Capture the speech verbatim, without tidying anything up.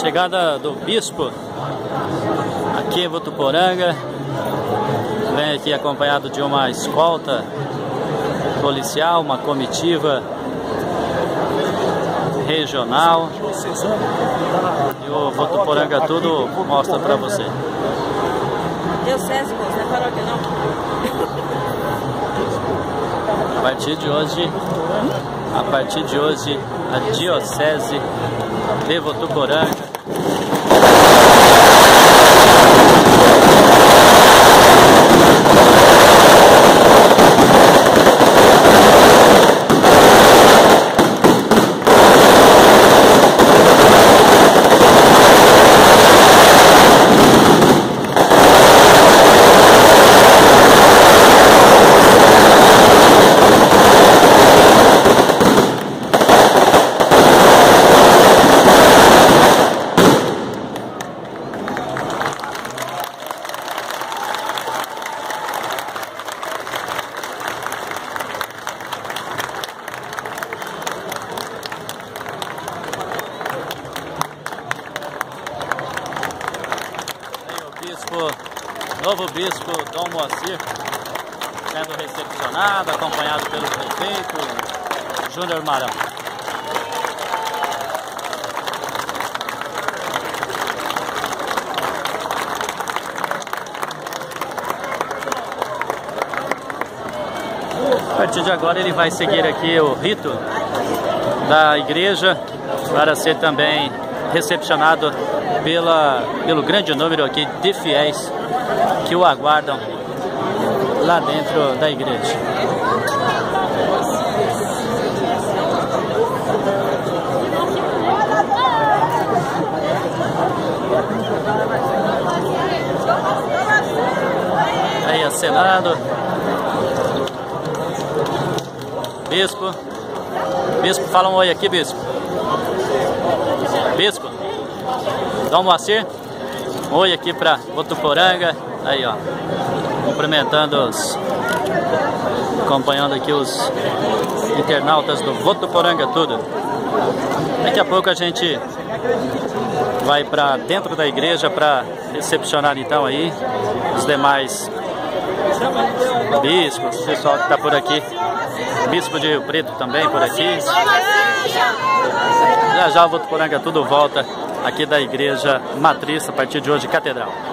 Chegada do bispo aqui em Votuporanga. Vem aqui acompanhado de uma escolta policial, uma comitiva regional. E o Votuporanga tudo mostra pra você. Diocese, moço, não é paróquia não? A partir de hoje, a partir de hoje, a Diocese de Votuporanga. Bispo, novo bispo Dom Moacir sendo recepcionado, acompanhado pelo prefeito Júnior Marão. A partir de agora ele vai seguir aqui o rito da igreja para ser também recepcionado pela, pelo grande número aqui de fiéis que o aguardam lá dentro da igreja. Aí acenando. Bispo. Bispo, fala um oi aqui, bispo. Bispo. Dom Moacir, um oi aqui para Votuporanga, aí ó, cumprimentando os, acompanhando aqui os internautas do Votuporanga tudo. Daqui a pouco a gente vai para dentro da igreja para recepcionar então aí os demais bispos, o pessoal que está por aqui, bispo de Rio Preto também por aqui. Já já o Votuporanga tudo volta aqui da igreja matriz a partir de hoje, catedral.